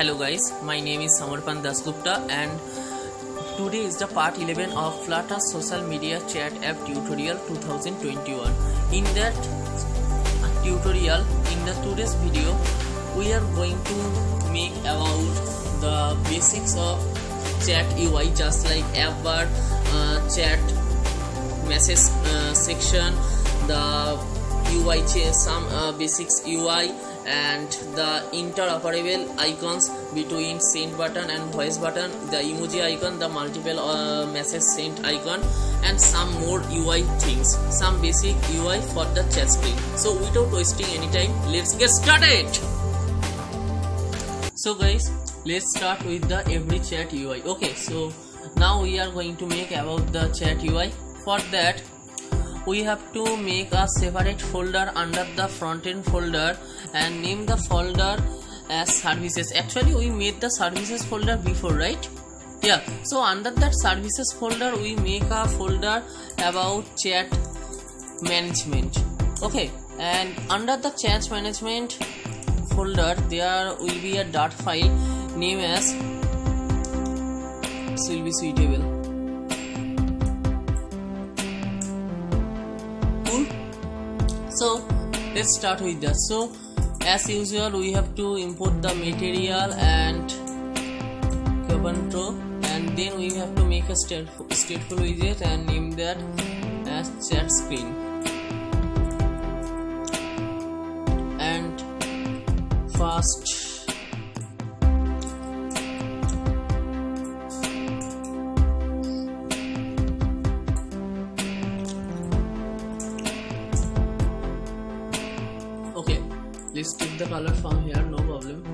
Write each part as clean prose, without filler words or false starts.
Hello guys, my name is Samarpan Dasgupta and today is the part 11 of Flutter social media chat app tutorial 2021. In that tutorial, in the today's video, we are going to make about the basics of chat UI, just like app bar, chat message section, the UI change, some basics UI, and the interoperable icons between send button and voice button, the emoji icon, the multiple message sent icon, and some more UI things, some basic UI for the chat screen. So without wasting any time, let's get started. So guys, let's start with the every chat UI. Okay, so now we are going to make about the chat UI. For that, we have to make a separate folder under the front-end folder and name the folder as services. Actually, we made the services folder before, right? Yeah, so under that services folder we make a folder about chat management. Okay, and under the chat management folder there will be a dot file name as this will be suitable. So let's start with that. So as usual, we have to import the material and control, and then we have to make a stateful widget and name that as chat screen. And first let's take the color from here, no problem.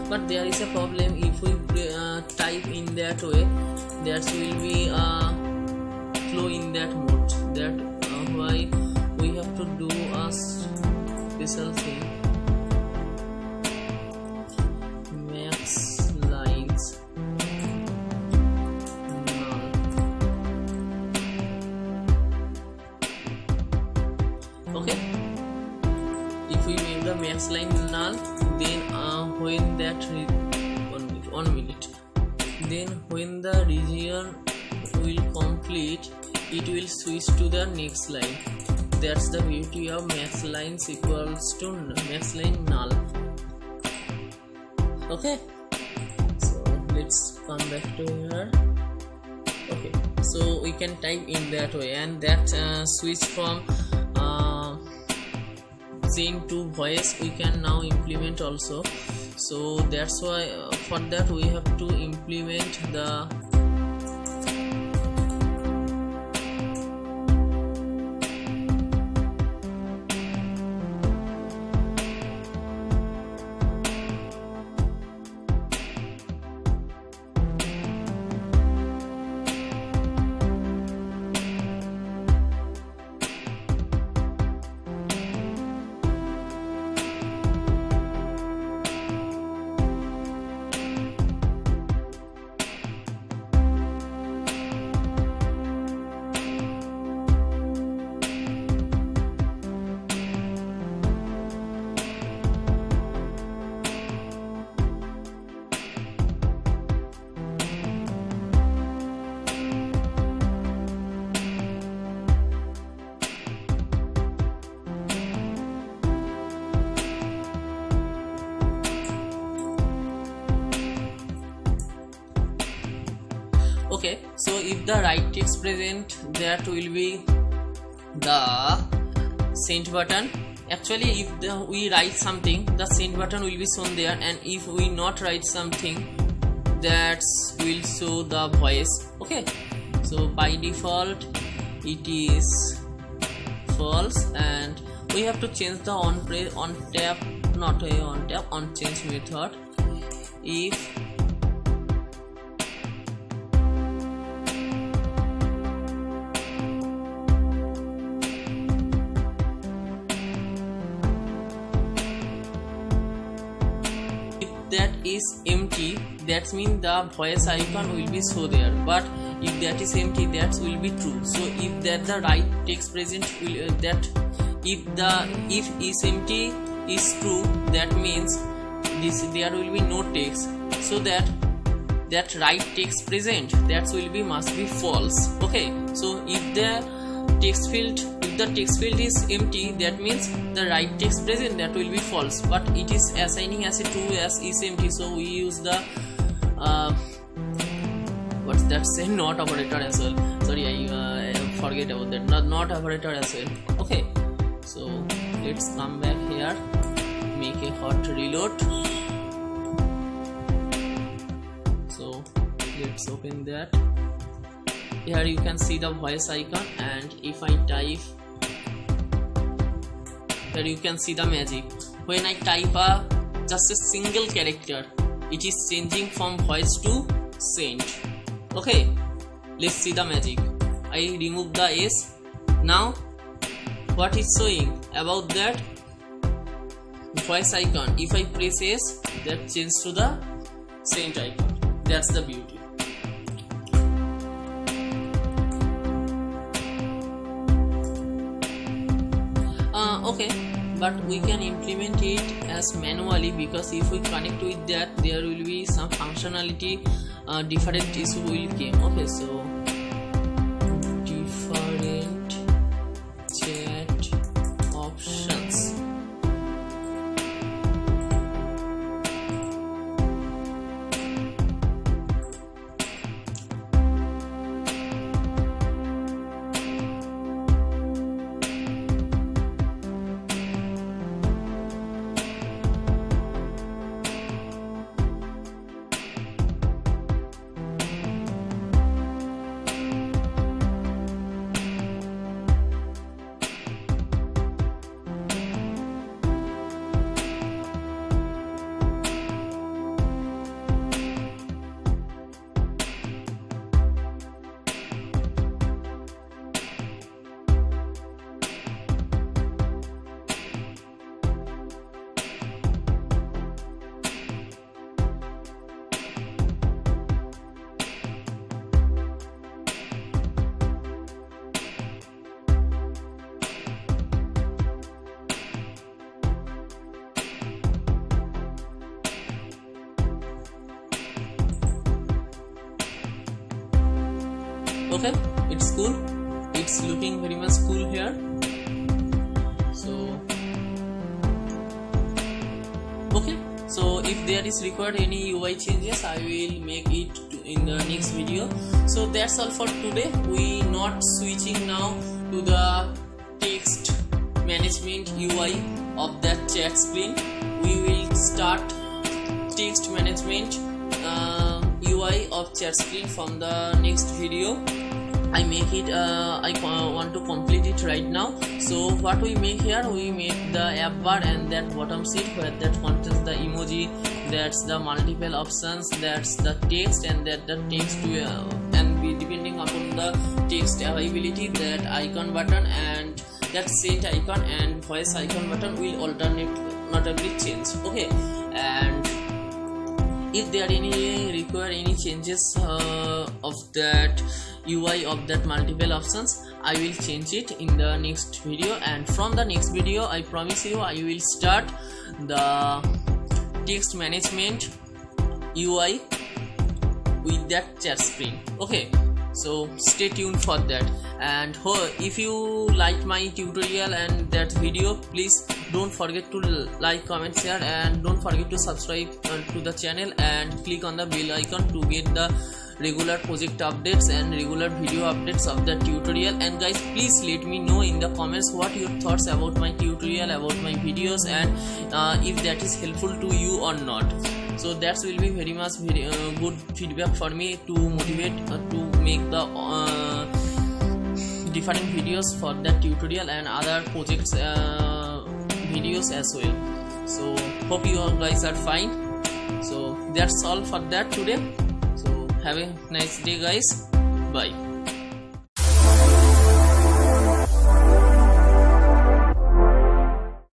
but there is a problem. If we type in that way, that will be flow in that mode. That why we have to do a special thing. Max lines null. Okay, if we make the max line null, then when that 1 minute, then when the region will complete, it will switch to the next line. That's the beauty of max lines equals to max line null. Okay, so let's come back to here. Okay, so we can type in that way, and that switch from chain to voice we can now implement also. So that's why for that we have to implement the okay. So if the right text present, that will be the send button. Actually, if we write something, the send button will be shown there, and if we not write something, that will show the voice. Okay, so by default it is false, and we have to change the on tap change method. If that is empty, that means the voice icon will be show there, but if that is empty, that will be true. So if that the right text present will that if is empty is true, that means there will be no text. So that right text present, that will be must be false. Okay, so if the text field is empty, that means the right text present, that will be false, but it is assigning as a true as is empty, so we use the what's that say, not operator as well. Sorry, I forget about that, not operator as well. Okay, so let's come back here, make a hot reload. So let's open that. Here you can see the voice icon, and if I type, here you can see the magic. When I type just a single character, it is changing from voice to send. Okay, let's see the magic. I remove the S. Now what is showing about that voice icon? If I press S, that changes to the send icon. That's the beauty. Okay, but we can implement it as manually, because if we connect with that, there will be some functionality different issue will come. Okay, so different chat options. Okay, it's cool, it's looking very much cool here. So okay, so if there is required any UI changes, I will make it in the next video. So that's all for today. We not switching now to the text management UI of that chat screen. We will start text management UI of chat screen from the next video. I make it, I want to complete it right now. So what we make here, we make the app bar and that bottom sheet where that contains the emoji, that's the multiple options, that's the text, and that the text and be depending upon the text availability, that icon button and that set icon and voice icon button will alternately change. Okay, and if there are any require any changes of that UI of that multiple options, I will change it in the next video, and from the next video I promise you I will start the text management UI with that chat screen. Okay, so stay tuned for that. And if you like my tutorial and that video, please don't forget to like, comment, share, and don't forget to subscribe to the channel and click on the bell icon to get the regular project updates and regular video updates of the tutorial. And guys, please let me know in the comments what your thoughts about my tutorial, about my videos, and if that is helpful to you or not. So that will be very much good feedback for me to motivate to make the different videos for that tutorial and other projects videos as well. So hope you all guys are fine. So that's all for that today. So have a nice day guys. Bye.